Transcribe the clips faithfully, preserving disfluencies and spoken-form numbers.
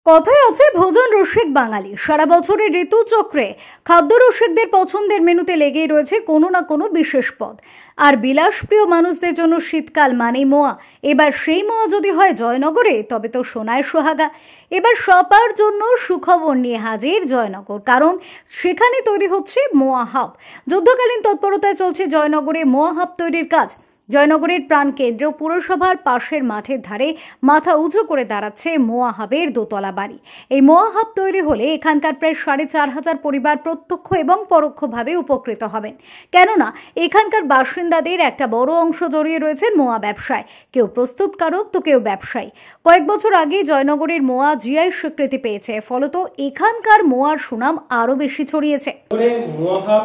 কথায় আছে ভোজন রসিক বাঙালি। সারা বছরের ঋতুচক্রে খাদ্য রসিকদের পছন্দের মেনুতে লেগেই রয়েছে কোনো না কোনো বিশেষ পদ। আর বিলাসপ্রিয় মানুষদের জন্য শীতকাল মানেই মোয়া। এবার সেই মোয়া যদি হয় জয়নগরে, তবে তো সোনায় সোহাগা। এবার সবার জন্য সুখবর নিয়ে হাজির জয়নগর, কারণ সেখানে তৈরি হচ্ছে মোয়া হাব। যুদ্ধকালীন তৎপরতায় চলছে জয়নগরে মোয়া হাব তৈরির কাজ। জয়নগরের প্রাণকেন্দ্র পুরসভার পাশের মাঠের ধারে মাথা উঁচু করে দাঁড়াচ্ছে মোয়া হাবের দোতলা বাড়ি। এই মোয়া হাব তৈরি হলে এখানকার প্রায় সাড়ে চার হাজার পরিবার প্রত্যক্ষ এবং পরোক্ষভাবে উপকৃত হবেন, কেননা এখানকার বাসিন্দাদের একটা বড় অংশ জড়িয়ে রয়েছেন মোয়া ব্যবসায়। কেউ প্রস্তুতকারক তো কেউ ব্যবসায়ী। কয়েক বছর আগে জয়নগরের মোয়া জিআই স্বীকৃতি পেয়েছে, ফলত এখানকার মোয়ার সুনাম আরো বেশি ছড়িয়েছে। মোয়া হাব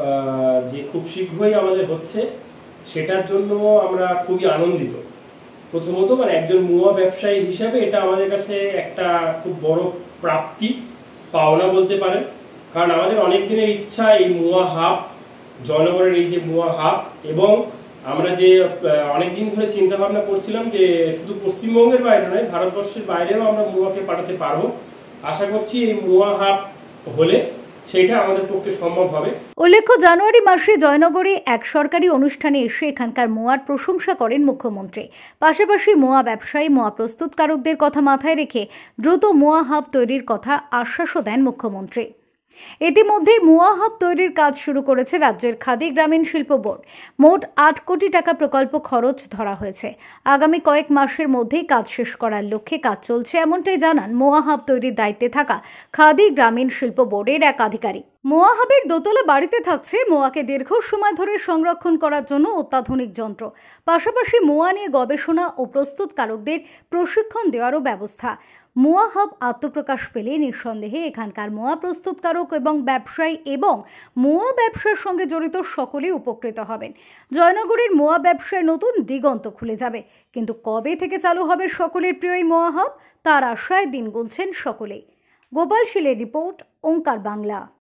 যে খুব শীঘ্রই আমাদের হচ্ছে, সেটার জন্য আমরা খুবই আনন্দিত। প্রথমত মানে একজন মোয়া ব্যবসায়ী হিসাবে এটা আমাদের কাছে একটা খুব বড় প্রাপ্তি, পাওনা বলতে পারেন। কারণ আমাদের অনেক দিনের ইচ্ছা এই মোয়া হাব, জয়নগরের এই যে মোয়া হাব, এবং আমরা যে অনেকদিন ধরে চিন্তা ভাবনা করছিলাম যে শুধু পশ্চিমবঙ্গের বাইরে নয়, ভারতবর্ষের বাইরেও আমরা মোয়াকে পাঠাতে পারবো। আশা করছি এই মোয়া হাব হলে সেটা আমাদের পক্ষে সম্ভব হবে। উল্লেখ্য, জানুয়ারি মাসে জয়নগরে এক সরকারি অনুষ্ঠানে এসে এখানকার মোয়ার প্রশংসা করেন মুখ্যমন্ত্রী। পাশাপাশি মোয়া ব্যবসায়ী, মোয়া প্রস্তুতকারকদের কথা মাথায় রেখে দ্রুত মোয়া হাব তৈরির কথা আশ্বাসও দেন মুখ্যমন্ত্রী। ইতিমধ্যে মোয়া হাব তৈরির কাজ শুরু করেছে রাজ্যের খাদি গ্রামীণ শিল্প বোর্ড। মোট আট কোটি টাকা প্রকল্প খরচ ধরা হয়েছে। আগামী কয়েক মাসের মধ্যেই কাজ শেষ করার লক্ষ্যে কাজ চলছে, এমনটাই জানান মোয়া হাব তৈরির দায়িত্বে থাকা খাদি গ্রামীণ শিল্প বোর্ডের এক আধিকারিক। মোয়া হাবের দোতলা বাড়িতে থাকছে মোয়াকে দীর্ঘ সময় ধরে সংরক্ষণ করার জন্য অত্যাধুনিক যন্ত্র, পাশাপাশি মোয়া নিয়ে গবেষণা ও প্রস্তুতকারকদের প্রশিক্ষণ দেওয়ারও ব্যবস্থা। মোয়া হাব আত্মপ্রকাশ পেলে নিঃসন্দেহে এখানকার মোয়া প্রস্তুতকারক এবং ব্যবসায়ী এবং মোয়া ব্যবসার সঙ্গে জড়িত সকলেই উপকৃত হবেন। জয়নগরের মোয়া ব্যবসায় নতুন দিগন্ত খুলে যাবে। কিন্তু কবে থেকে চালু হবে সকলের প্রিয় এই মোয়া হাব, তার আশায় দিন গুনছেন সকলেই। গোপাল শীলের রিপোর্ট, ওঙ্কার বাংলা।